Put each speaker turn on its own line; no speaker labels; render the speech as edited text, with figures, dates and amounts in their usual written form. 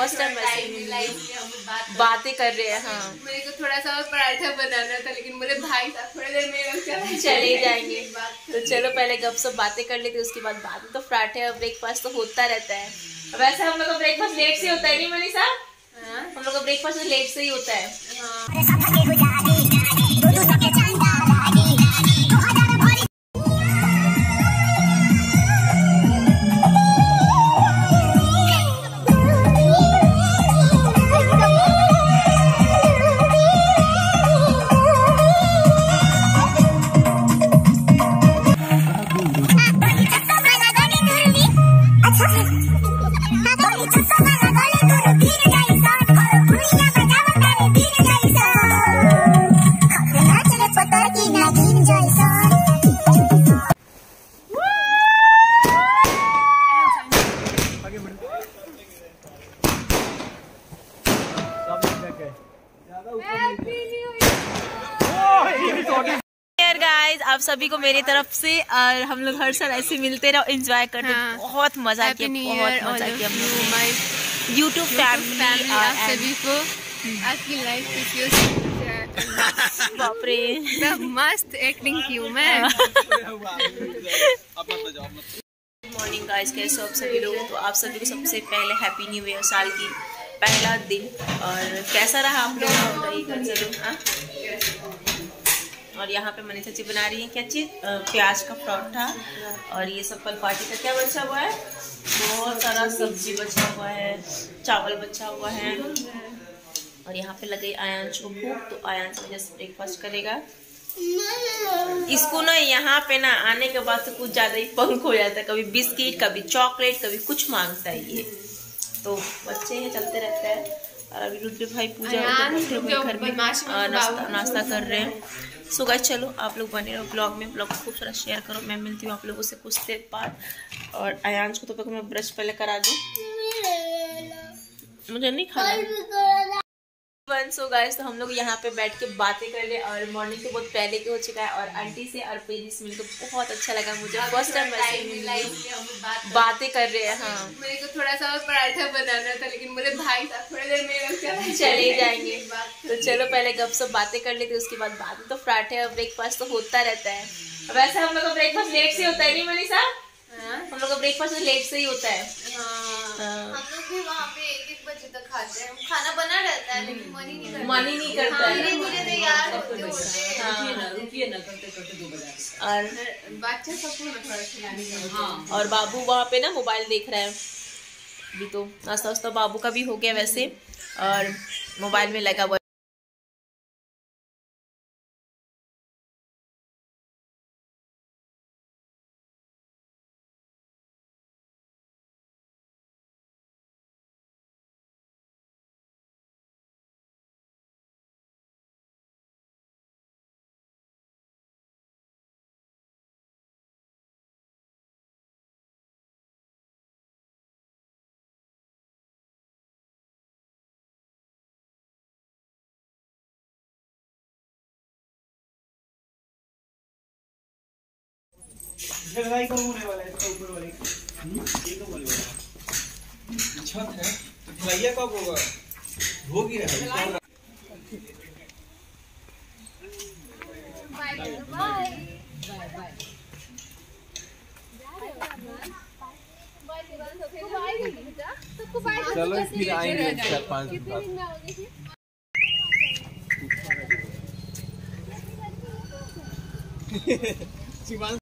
First time बातें कर रहे हैं। हाँ,
मेरे को थोड़ा सा और पराठा बनाना था, लेकिन बोले भाई साहब थोड़ी देर में
चले जाएंगे। तो चलो पहले गपशप बातें कर लेते, उसके बाद बातें। तो पराठे और ब्रेकफास्ट तो होता रहता है। वैसे हम लोग का ब्रेकफास्ट लेट से होता है, नहीं मनीषा? हम लोग का ब्रेकफास्ट लेट से ही होता है। गाइस, आप सभी को मेरी तरफ से, और हम लोग हर साल ऐसे मिलते रहो, एंजॉय करते। हाँ, बहुत मजा किया, बहुत मजा किया हम लोग। यूट्यूब फैमिली आप सभी को आपकी लाइफ बाप रे
मस्त एक्टिंग की हूँ मैं।
मॉर्निंग गाइस, कैसे हो आप सभी लोग? तो आप सभी को सबसे पहले हैप्पी न्यू ईयर, साल की पहला दिन। और कैसा रहा आप लोग का जरूर। और यहाँ पे मनीषा जी बना रही है क्या चीज़, प्याज का पराठा। और ये सब फल पार्टी का क्या बचा हुआ है, बहुत सारा सब्जी बचा हुआ है, चावल बचा हुआ है। और यहाँ पे लगे आयांश को भूख, तो आयांश वजह से ब्रेकफास्ट करेगा। इसको ना यहाँ पे ना आने के बाद से कुछ ज्यादा ही पंख हो जाता है, कभी बिस्किट, कभी चॉकलेट, कभी कुछ मांगता है ये। तो बच्चे हैं, चलते रहता है। और अभी रुद्र भाई पूजा घर में नाश्ता कर रहे हैं। सो गाइस, चलो आप लोग बने रहो ब्लॉग में, ब्लॉग को खूब सारा शेयर करो। मैं मिलती हूँ आप लोगों से कुछ देर बाद। और आयांश को तो मैं ब्रश पहले करा दूँ, मुझे नहीं खाना। सो गाइस, तो हम लोग यहाँ पे बैठ के बातें कर रहे हैं। और मॉर्निंग तो बहुत पहले के हो चुका है। और आंटी से और पेजी से मिलकर बहुत अच्छा लगा मुझे। फर्स्ट टाइम बातें कर रहे हैं। हाँ,
मेरे को थोड़ा सा और पराठा बनाना था, लेकिन बोले भाई साहब थोड़ी देर में
चले जाएंगे। तो चलो पहले गपशप बातें कर लेते, उसके बाद बातें। तो पराठे और ब्रेकफास्ट तो होता रहता है। वैसे हम लोग का ब्रेकफास्ट लेट से होता है, नहीं मनीषा? हम लोग का ब्रेकफास्ट लेट से ही होता है।
हम लोग भी वहाँ पे 1-1 बजे तक खाते हैं। खाना बना रहता है, लेकिन मन ही नहीं
करता है।
धीरे तैयार होते
और
बच्चा सबको थोड़ा खिलाने का।
और बाबू वहाँ पे ना मोबाइल देख रहा है अभी। तो नाश्ता वास्ता बाबू का भी हो गया वैसे, और मोबाइल में लगा हुआ।
जगह कब होने वाला है इसका ऊपर वाले ये कब होने वाला है? छत है तो ढलैया कब होगा? हो गया है। चलो फिर आएंगे 4-5 दिन बाद।